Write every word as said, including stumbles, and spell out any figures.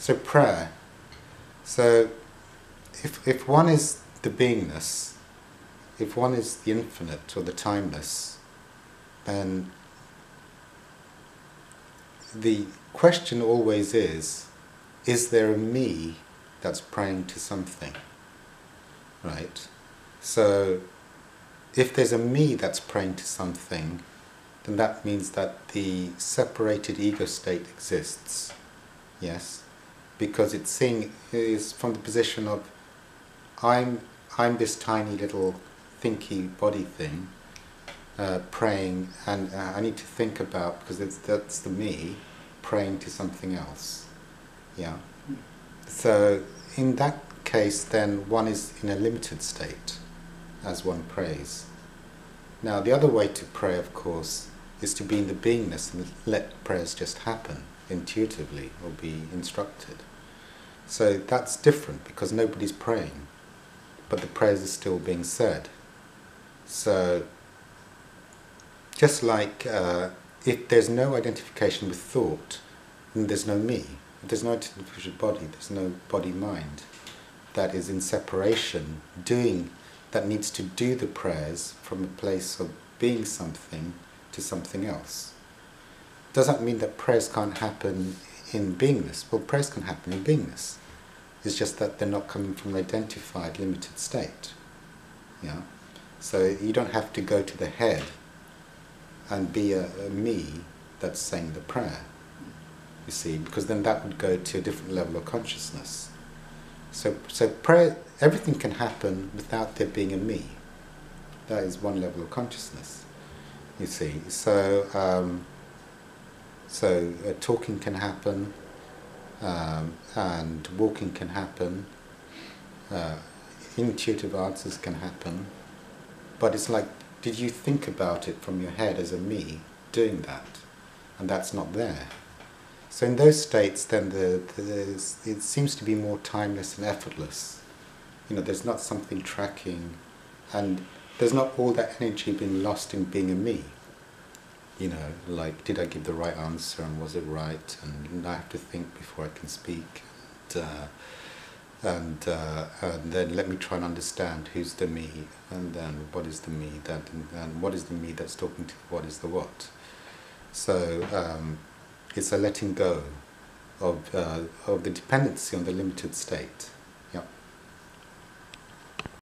So prayer. So if, if one is the beingness, if one is the infinite or the timeless, then the question always is, is there a me that's praying to something? Right? So if there's a me that's praying to something, then that means that the separated ego state exists. Yes? Because it's seeing is from the position of I'm I'm this tiny little thinky body thing uh, praying, and uh, I need to think about, because it's, that's the me praying to something else. Yeah. So in that case, then one is in a limited state as one prays. Now the other way to pray, of course, is to be in the beingness and let prayers just happen intuitively or be instructed. So that's different because nobody's praying, but the prayers are still being said. So just like uh, if there's no identification with thought, then there's no me. If there's no identification with body, there's no body-mind that is in separation, doing, that needs to do the prayers from a place of being something to something else. Does that mean that prayers can't happen in beingness? Well, prayers can happen in beingness. It's just that they're not coming from an identified, limited state. Yeah. So you don't have to go to the head and be a, a me that's saying the prayer, you see, because then that would go to a different level of consciousness. So, so prayer, everything can happen without there being a me. That is one level of consciousness, you see. So, um, so uh, talking can happen, um, and walking can happen, uh, intuitive answers can happen, but it's like, did you think about it from your head as a me doing that? And that's not there. So in those states, then the, the, it seems to be more timeless and effortless. You know, there's not something tracking, and there's not all that energy being lost in being a me. You know, like, did I give the right answer, and was it right? And I have to think before I can speak. And, uh, and, uh, and then let me try and understand who's the me, and then what is the me, that, and, and what is the me that's talking to what is the what. So um, it's a letting go of, uh, of the dependency on the limited state.